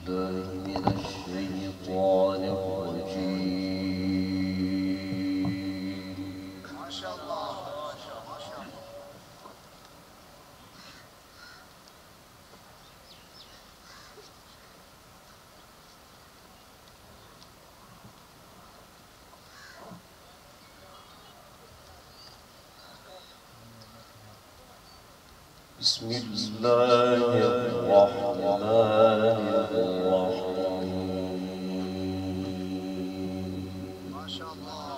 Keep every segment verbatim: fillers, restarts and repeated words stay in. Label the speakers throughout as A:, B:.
A: بالله من الشيطان الرجيم.
B: ما شاء الله ما شاء الله.
A: بسم الله الرحمن الرحيم.
B: ما شاء الله.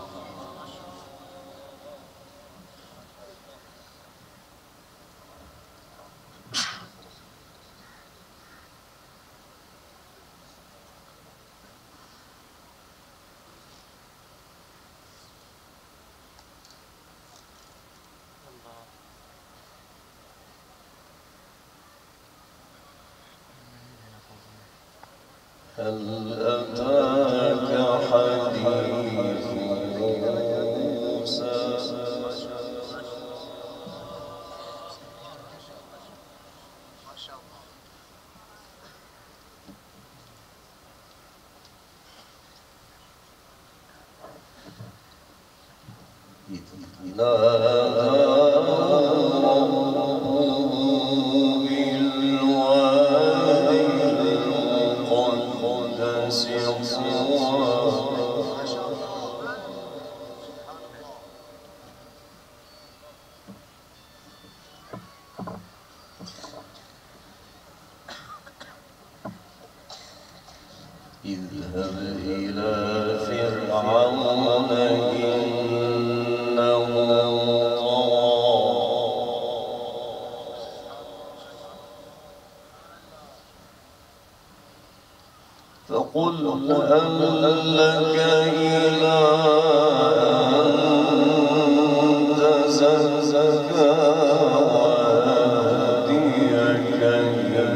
A: هل أتاك حديث موسى إذ نادى ربه بالوادي المقدس طوى اذهب إلى فرعون إنه طغى فقل هل لك إلى أن تزكى ويهديك إلى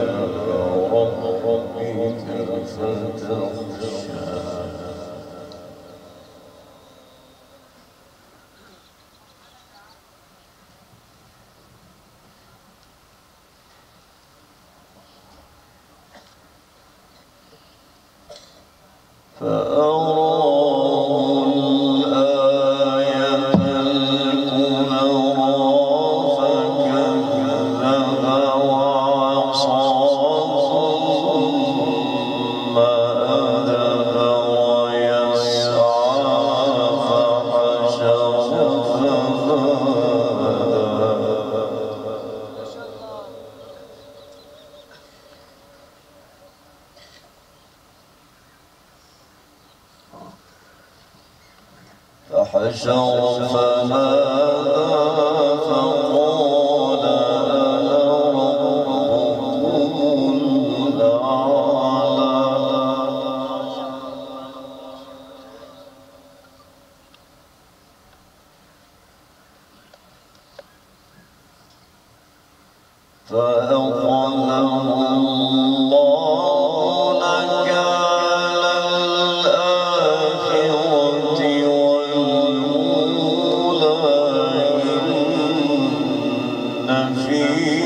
A: ربك فتخشى فأراه الآية الكبرى فكذب وعصى ثم أدبر يسعى فحشر فحشر فنادى فقال أنا ربكم الأعلى فأخذه الله نكال الآخرة والأولى إن في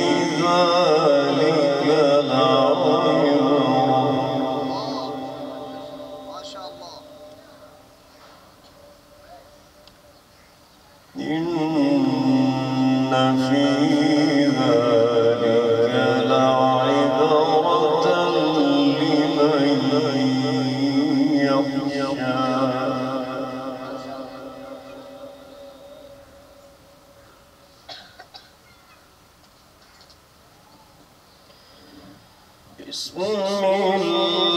A: ذلك لعبرة
B: ما شاء الله.
A: إن في ذلك لعبرة لمن يخشى. بسم الله